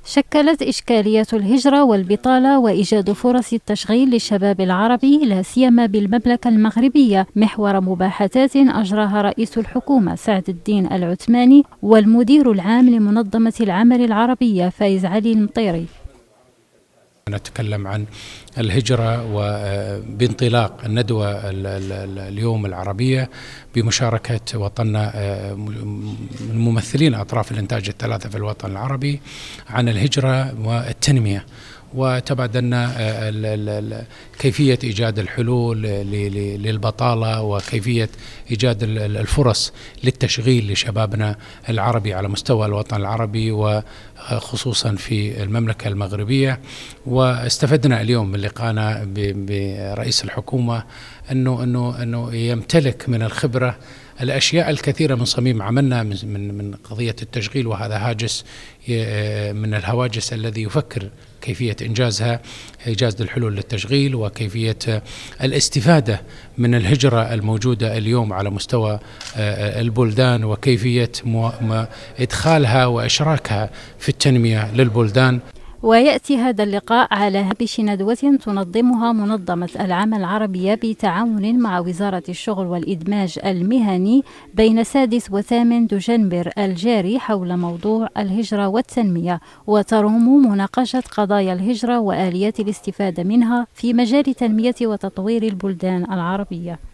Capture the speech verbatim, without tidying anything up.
شكلت إشكالية الهجرة والبطالة وإيجاد فرص التشغيل للشباب العربي لا سيما بالمملكة المغربية محور مباحثات أجراها رئيس الحكومة سعد الدين العثماني والمدير العام لمنظمة العمل العربية فايز علي المطيري. نتكلم عن الهجرة وبانطلاق الندوة اليوم العربية بمشاركة وطننا من ممثلين أطراف الإنتاج الثلاثة في الوطن العربي عن الهجرة والتنمية، وتبادلنا كيفية إيجاد الحلول للبطالة وكيفية إيجاد الفرص للتشغيل لشبابنا العربي على مستوى الوطن العربي وخصوصا في المملكة المغربية. واستفدنا اليوم من لقائنا برئيس الحكومة أنه أنه أنه يمتلك من الخبرة الأشياء الكثيرة من صميم عملنا من من قضية التشغيل، وهذا هاجس من الهواجس الذي يفكر كيفية إنجازها، إيجاد الحلول للتشغيل وكيفية الاستفادة من الهجرة الموجودة اليوم على مستوى البلدان وكيفية إدخالها وإشراكها في التنمية للبلدان. ويأتي هذا اللقاء على هامش ندوة تنظمها منظمة العمل العربية بتعاون مع وزارة الشغل والإدماج المهني بين سادس وثامن دجنبر الجاري حول موضوع الهجرة والتنمية، وتروم مناقشة قضايا الهجرة وآليات الاستفادة منها في مجال تنمية وتطوير البلدان العربية.